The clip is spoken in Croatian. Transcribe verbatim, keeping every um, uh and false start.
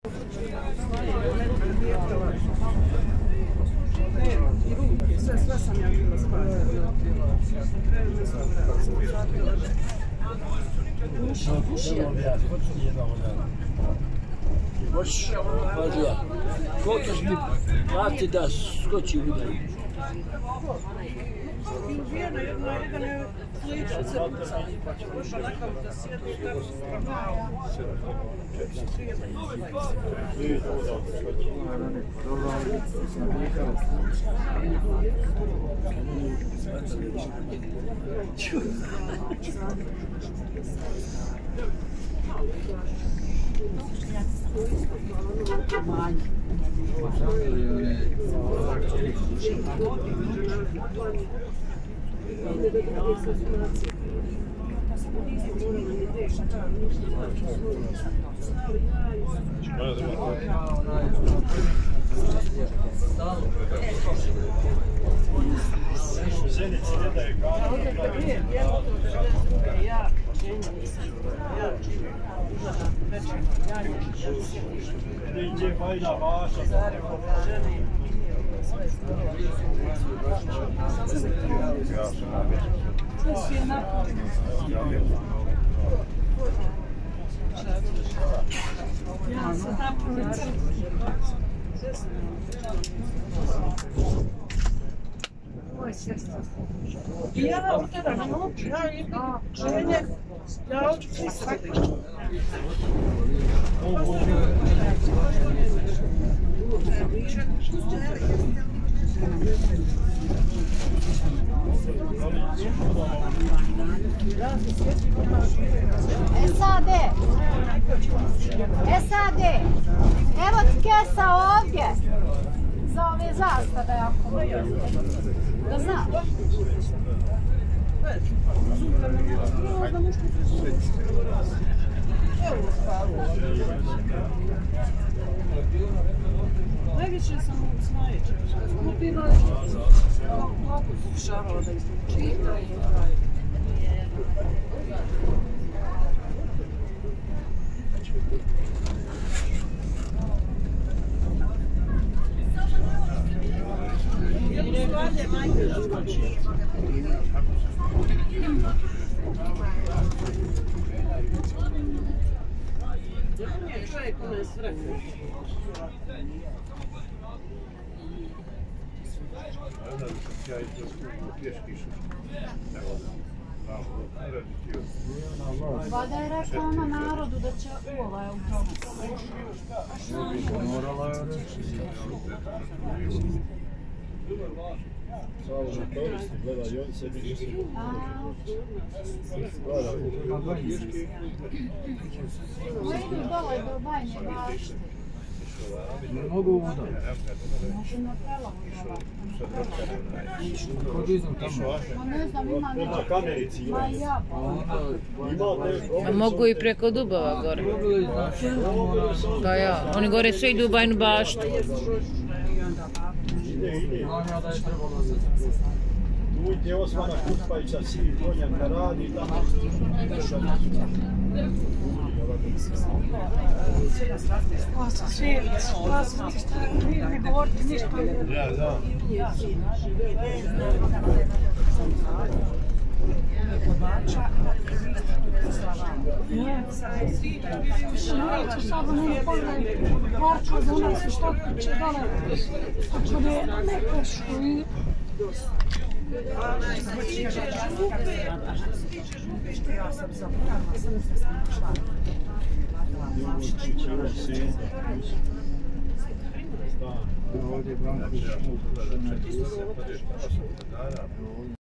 I ruke, sve, sve sam ja bila spavila. Uši, uši je. Hoćeš, pazi ja. Koliko ćeš mi plati da skoči u vidu? Vijena jedna, jedan je sličan se pucao. Još onakav da sjedi i tako spravljava. Ja uteram noć, ja idem ženje, ja hoću pisati. E sad je, e sad je, evo ti kesa ovdje, za ove zastave ako da znaš. Najviše sam u Snajeću. Bila je kako pokušavala da izlučita i taj. Čovjek ona je svrha. Vada je rekla ona narodu da će u ovaj autobus. Morala je reći. Samo na koristi, gleda i on sebi nisu. Ujedi dole do bajne bašte. Ne mogu u voda. Može na prelamu dole. Kod iznam tamo. Ma ne znam, ima Prema kamerici ima. Ma ja A mogu i preko Dubova gore. Pa ja, oni gore sve idu u Bajnu baštu. Ide, ide. Ujte Osmana Kutpajića, sin Konjaka radi tamo. Pa sam svijet, pa sam ti šta ne govoriti ništa. Ja, da. neću sada ne pogledaj parka za nas i što će dole. Tako da je nepešku i... Ja sam zapravo, sam se sam šla. Ovdje je Branko.